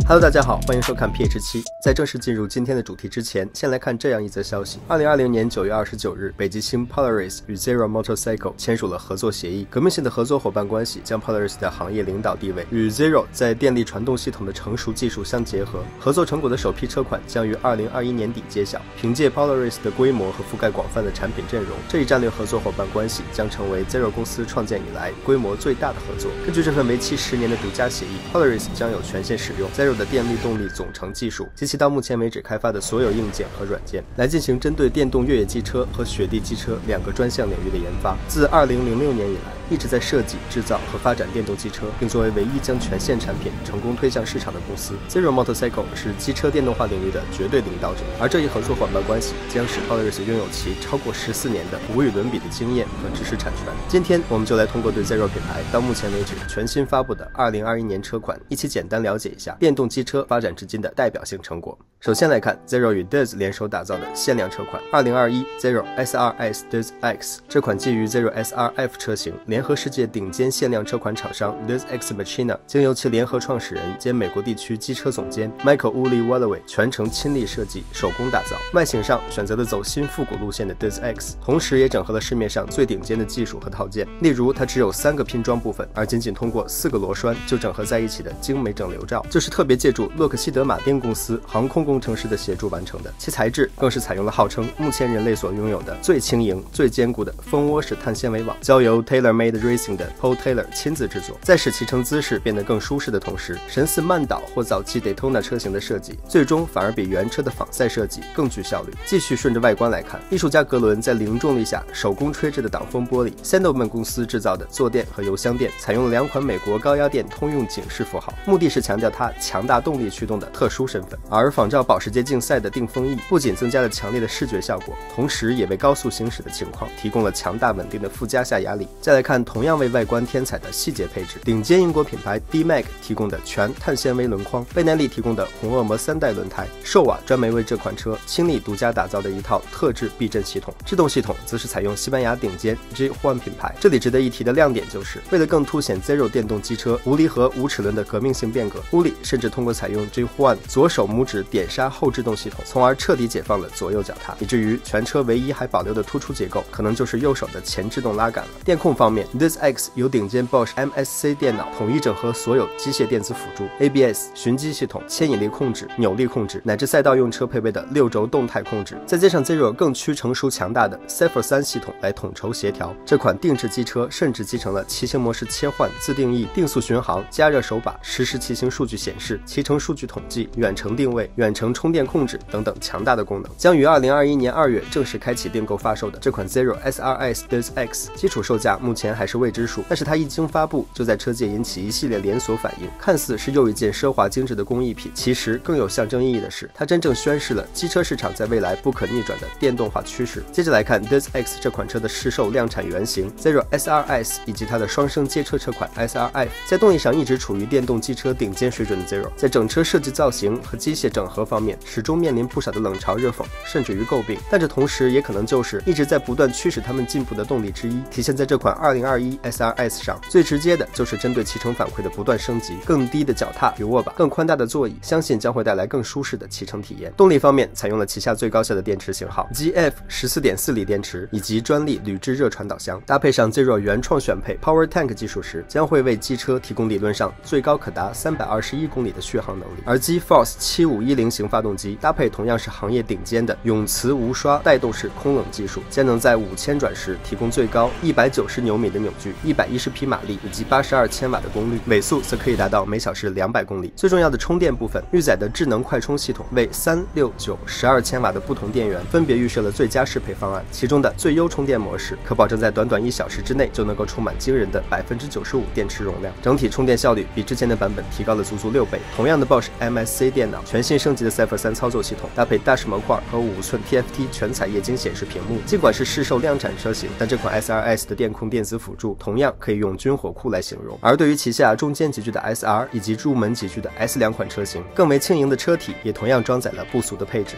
Hello， 大家好，欢迎收看 PH7。在正式进入今天的主题之前，先来看这样一则消息：2020年9月29日，北极星 Polaris 与 Zero Motorcycle 签署了合作协议。革命性的合作伙伴关系将 Polaris 的行业领导地位与 Zero 在电力传动系统的成熟技术相结合。合作成果的首批车款将于2021年底揭晓。凭借 Polaris 的规模和覆盖广泛的产品阵容，这一战略合作伙伴关系将成为 Zero 公司创建以来规模最大的合作。根据这份为期10年的独家协议 ，Polaris 将有权限使用 Zero 的电力动力总成技术及其到目前为止开发的所有硬件和软件，来进行针对电动越野机车和雪地机车两个专项领域的研发。自2006年以来，一直在设计、制造和发展电动机车，并作为唯一将全线产品成功推向市场的公司 ，Zero Motorcycle 是机车电动化领域的绝对领导者。而这一合作伙伴关系将使 Polaris 拥有其超过14年的无与伦比的经验和知识产权。今天我们就来通过对 Zero 品牌到目前为止全新发布的2021年车款，一起简单了解一下电动机车发展至今的代表性成果。首先来看 Zero 与 DIZ 联手打造的限量车款2021 Zero SRS DIZ X。这款基于 Zero SRF 车型，联合世界顶尖限量车款厂商 DIZ X Machina， 经由其联合创始人兼美国地区机车总监 Michael Woolley Wallaway 全程亲力设计，手工打造。外形上选择了走新复古路线的 DIZ X， 同时也整合了市面上最顶尖的技术和套件，例如它只有3个拼装部分，而仅通过4个螺栓就整合在一起的精美整流罩，就是特别借助洛克希德马丁公司航空工程师的协助完成的。其材质更是采用了号称目前人类所拥有的最轻盈、最坚固的蜂窝式碳纤维网，交由 TaylorMade Racing 的 Paul Taylor 亲自制作。在使骑乘姿势变得更舒适的同时，神似曼岛或早期 Daytona 车型的设计，最终反而比原车的仿赛设计更具效率。继续顺着外观来看，艺术家格伦在零重力下手工吹制的挡风玻璃 Sandelman 公司制造的坐垫和油箱垫，采用了2款美国高压电通用警示符号，目的是强调它强大动力驱动的特殊身份。而仿照保时捷竞赛的定风翼不仅增加了强烈的视觉效果，同时也为高速行驶的情况提供了强大稳定的附加下压力。再来看同样为外观添彩的细节配置，顶尖英国品牌 D-Mag 提供的全碳纤维轮框，倍耐力提供的红恶魔3代轮胎，寿瓦专门为这款车倾力独家打造的一套特制避震系统。制动系统则是采用西班牙顶尖 J1 品牌。这里值得一提的亮点就是，为了更凸显 Zero 电动机车无离合无齿轮的革命性变革，Woolley甚至通过采用 J1 左手拇指点刹后制动系统，从而彻底解放了左右脚踏，以至于全车唯一还保留的突出结构可能就是右手的前制动拉杆了。电控方面 ，DIZ X 由顶尖 Bosch MSC 电脑统一整合所有机械电子辅助 ，ABS、循迹系统、牵引力控制、扭力控制，乃至赛道用车配备的6轴动态控制，再加上 Zero 更趋成熟强大的 Zephyr 3系统来统筹协调，这款定制机车甚至集成了骑行模式切换、自定义、定速巡航、加热手把、实时骑行数据显示、骑乘数据统计、远程定位、远程充电控制等等强大的功能。将于2021年2月正式开启订购发售的这款 Zero SRS DIZ X， 基础售价目前还是未知数，但是它一经发布就在车界引起一系列连锁反应。看似是又一件奢华精致的工艺品，其实更有象征意义的是，它真正宣示了机车市场在未来不可逆转的电动化趋势。接着来看 DIZ X 这款车的试售量产原型 Zero SRS 以及它的双生街车车款 SRF， 在动力上一直处于电动机车顶尖水准的 Zero， 在整车设计造型和机械整合方面始终面临不少的冷嘲热讽，甚至于诟病，但这同时也可能就是一直在不断驱使他们进步的动力之一。体现在这款2021 SRS 上，最直接的就是针对骑乘反馈的不断升级，更低的脚踏与握把，更宽大的座椅，相信将会带来更舒适的骑乘体验。动力方面，采用了旗下最高效的电池型号 GF 14.4 锂电池以及专利铝制热传导箱，搭配上 Zero 原创选配 Power Tank 技术时，将会为机车提供理论上最高可达321公里的续航能力。而 G-Force 7510型发动机搭配同样是行业顶尖的永磁无刷带动式空冷技术，将能在5000转时提供最高190牛米的扭矩、110匹马力以及82千瓦的功率，尾速则可以达到每小时200公里。最重要的充电部分，预载的智能快充系统为3、6、9、12千瓦的不同电源分别预设了最佳适配方案，其中的最优充电模式可保证在短短1小时之内就能够充满惊人的95%电池容量，整体充电效率比之前的版本提高了足足6倍。同样的 Bosch MSC 电脑全新升级的 Zephyr 3操作系统，搭配Dash 模块和5寸 TFT 全彩液晶显示屏幕。尽管是试售量产车型，但这款 SRS 的电控电子辅助同样可以用军火库来形容。而对于旗下中间级距的 SR 以及入门级距的 S 2款车型，更为轻盈的车体也同样装载了不俗的配置。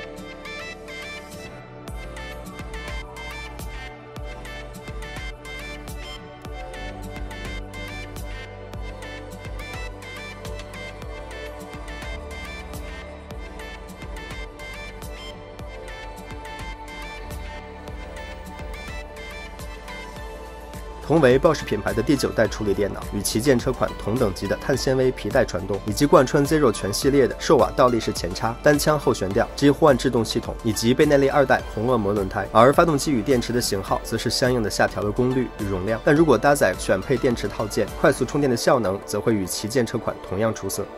同为鲍氏品牌的第9代处理电脑，与旗舰车款同等级的碳纤维皮带传动，以及贯穿 Zero 全系列的受瓦倒立式前叉、单枪后悬吊、G换制动系统以及倍耐力2代红恶魔轮胎，而发动机与电池的型号则是相应的下调了功率与容量。但如果搭载选配电池套件，快速充电的效能则会与旗舰车款同样出色。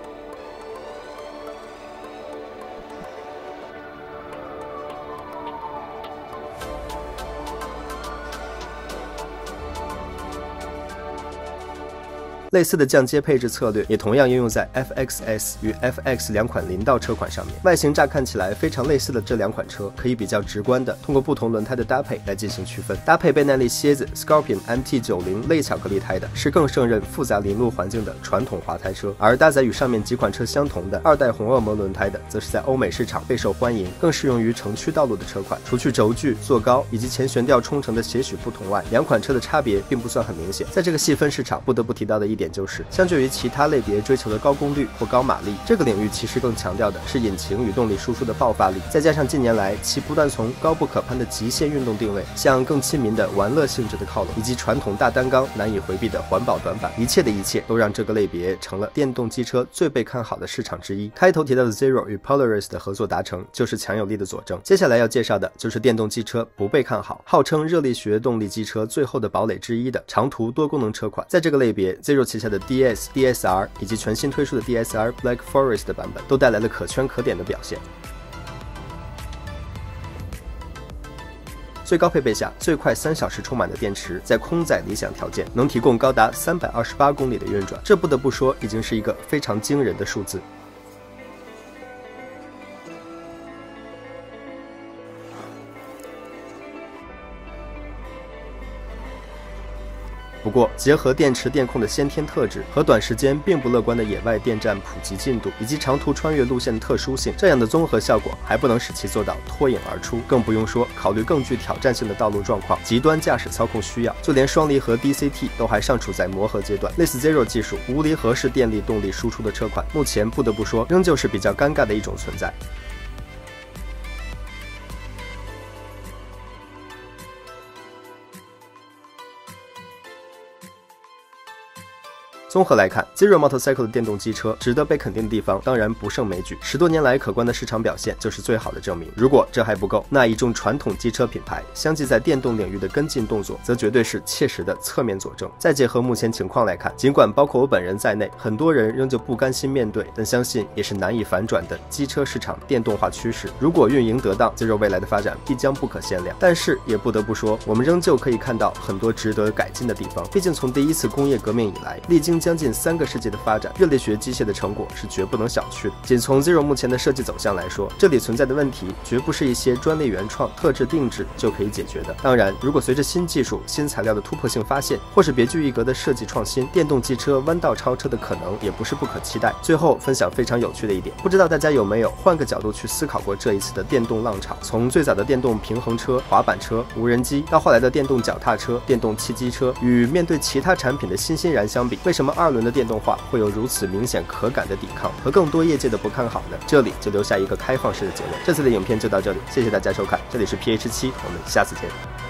类似的降阶配置策略也同样应用在 FXS 与 FX 两款0道车款上面。外形乍看起来非常类似的这两款车，可以比较直观的通过不同轮胎的搭配来进行区分。搭配倍耐力蝎子 Scorpion MT90 类巧克力胎的是更胜任复杂林路环境的传统滑胎车，而搭载与上面几款车相同的2代红恶魔轮胎的，则是在欧美市场备受欢迎，更适用于城区道路的车款。除去轴距、坐高以及前悬吊冲程的些许不同外，两款车的差别并不算很明显。在这个细分市场，不得不提到的一点就是，相对于其他类别追求的高功率或高马力，这个领域其实更强调的是引擎与动力输出的爆发力。再加上近年来其不断从高不可攀的极限运动定位向更亲民的玩乐性质的靠拢，以及传统大单缸难以回避的环保短板，一切都让这个类别成了电动机车最被看好的市场之一。开头提到的 Zero 与 Polaris 的合作达成，就是强有力的佐证。接下来要介绍的就是电动机车不被看好，号称热力学动力机车最后的堡垒之一的长途多功能车款。在这个类别 ，Zero 旗下的 DS、DSR 以及全新推出的 DSR Black Forest 的版本都带来了可圈可点的表现。最高配备下，最快3小时充满的电池，在空载理想条件能提供高达328公里的运转，这不得不说已经是一个非常惊人的数字。不过，结合电池电控的先天特质和短时间并不乐观的野外电站普及进度，以及长途穿越路线的特殊性，这样的综合效果还不能使其做到脱颖而出，更不用说考虑更具挑战性的道路状况、极端驾驶操控需要，就连双离合 DCT 都还尚处在磨合阶段。类似 Zero 技术无离合式电力动力输出的车款，目前不得不说仍旧是比较尴尬的一种存在。综合来看 ，Zero Motorcycle 的电动机车值得被肯定的地方当然不胜枚举，10多年来可观的市场表现就是最好的证明。如果这还不够，那一众传统机车品牌相继在电动领域的跟进动作，则绝对是切实的侧面佐证。再结合目前情况来看，尽管包括我本人在内，很多人仍旧不甘心面对，但相信也是难以反转的机车市场电动化趋势。如果运营得当 ，Zero 未来的发展必将不可限量。但是也不得不说，我们仍旧可以看到很多值得改进的地方。毕竟从第一次工业革命以来，历经将近3个世纪的发展，热力学机械的成果是绝不能小觑的。仅从 Zero 目前的设计走向来说，这里存在的问题绝不是一些专利原创、特制定制就可以解决的。当然，如果随着新技术、新材料的突破性发现，或是别具一格的设计创新，电动机车弯道超车的可能也不是不可期待。最后分享非常有趣的一点，不知道大家有没有换个角度去思考过这一次的电动浪潮？从最早的电动平衡车、滑板车、无人机，到后来的电动脚踏车、电动汽机车，与面对其他产品的欣欣然相比，为什么2轮的电动化会有如此明显可感的抵抗和更多业界的不看好呢？这里就留下一个开放式的结论。这次的影片就到这里，谢谢大家收看，这里是PH7，我们下次见。